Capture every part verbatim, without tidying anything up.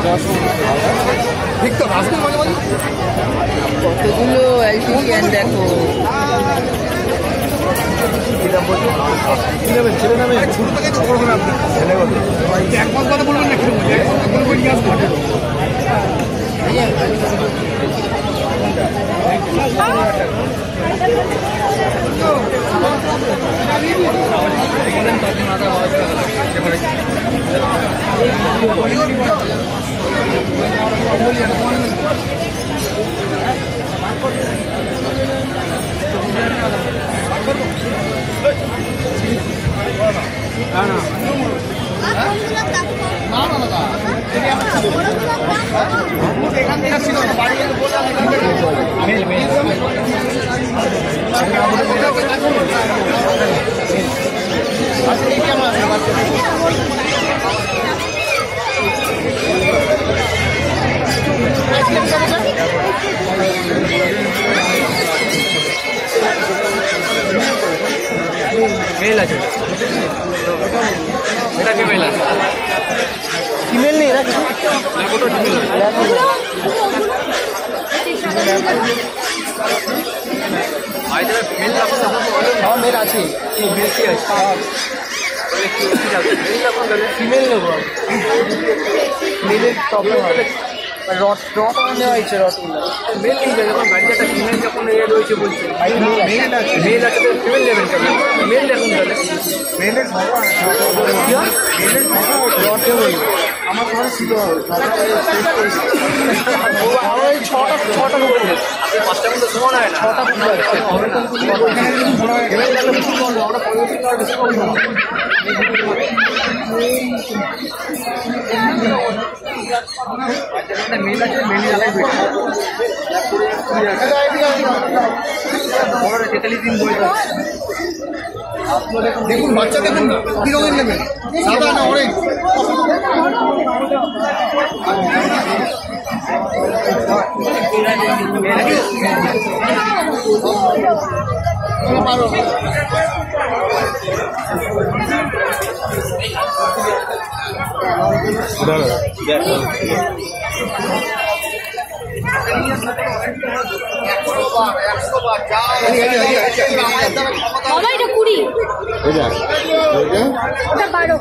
কতগুলো অ্যালটিশিয়ান দেখো। ছেলে নামে ছোট থেকে খবর করে আপনার ছেলে বলবে এক মাস কথা বলবেন না কিরকম মেল আছে এটা কি মেল আছে ফিমেল নেই রাখি মেল আছে ফিমেল নেব মেলের প্রবলেম হবে রট রট নেওয়া হয়েছে রটগুলো মেল নিয়ে যায় যখন গাড়িতে একটা ফিমেল যখন এ রয়েছে বলছে মেল আছে মেল আছে তো ফিমেল নেবেন কেন মেল দেখুন তাহলে মেলের মেলের রটে বলবে আমার ঘরে ছিল আমার এই ছটা ছটা উপরে পাঁচটা মধ্যে সমান হয় না ছটা আমরা পরিবর্তন করার বেশি করবো না মেল আছে মেল তেতাল্লিশ দিন বই দেখুন বাচ্চা দেখুন না কি রঙের নেবেন সাদা না অরেঞ্জ কুড়ি বারো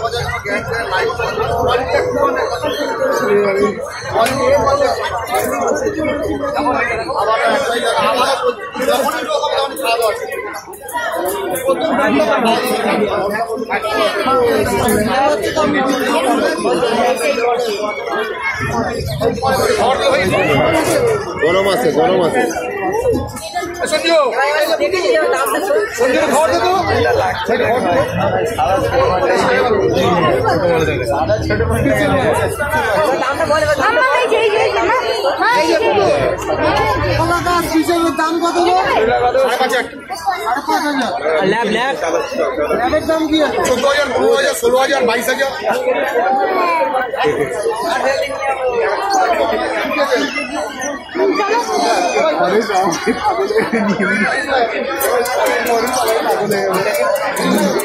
গরম আছে গরম আছে দাম কত ল্যাব ল্যাব ল্যাবের দাম কি আছে চোদ্দ হাজার পনেরো হাজার ষোলো হাজার বাইশ হাজার অনেক